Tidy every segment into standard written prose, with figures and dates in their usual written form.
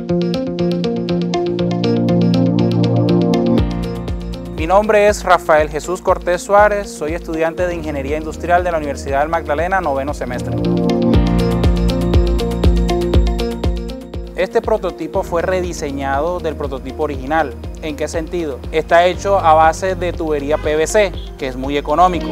Mi nombre es Rafael Jesús Cortés Suárez, soy estudiante de Ingeniería Industrial de la Universidad del Magdalena, 9º semestre. Este prototipo fue rediseñado del prototipo original. ¿En qué sentido? Está hecho a base de tubería PVC, que es muy económico.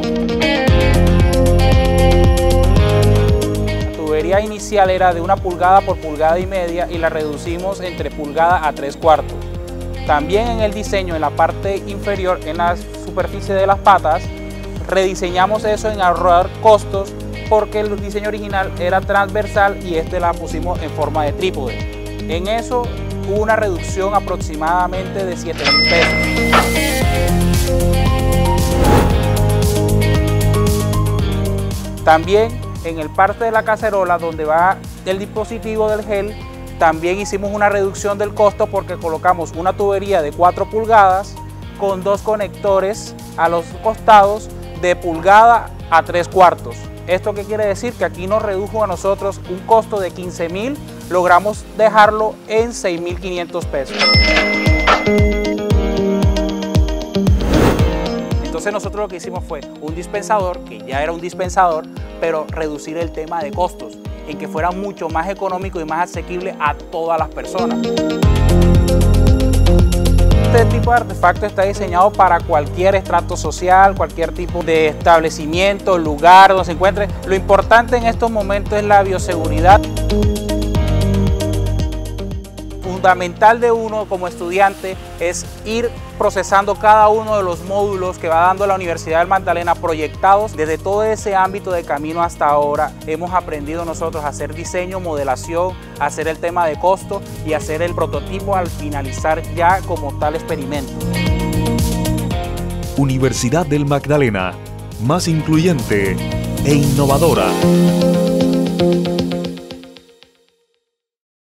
La tubería inicial era de 1 pulgada por 1,5 pulgadas y la reducimos entre pulgada a 3/4. También en el diseño, en la parte inferior, en la superficie de las patas, rediseñamos eso en ahorrar costos porque el diseño original era transversal y la pusimos en forma de trípode. En eso hubo una reducción aproximadamente de 7.000 pesos. También en el parte de la cacerola donde va el dispositivo del gel, también hicimos una reducción del costo porque colocamos una tubería de 4 pulgadas con 2 conectores a los costados de 1 pulgada a 3/4. ¿Esto qué quiere decir? Que aquí nos redujo a nosotros un costo de 15.000, logramos dejarlo en 6.500 pesos. Entonces nosotros lo que hicimos fue un dispensador, que ya era un dispensador, pero reducir el tema de costos, en que fuera mucho más económico y más asequible a todas las personas. Este tipo de artefacto está diseñado para cualquier estrato social, cualquier tipo de establecimiento, lugar donde se encuentre. Lo importante en estos momentos es la bioseguridad. Fundamental de uno como estudiante es ir procesando cada uno de los módulos que va dando la Universidad del Magdalena proyectados. Desde todo ese ámbito de camino hasta ahora hemos aprendido nosotros a hacer diseño, modelación, a hacer el tema de costo y hacer el prototipo al finalizar ya como tal experimento. Universidad del Magdalena, más incluyente e innovadora.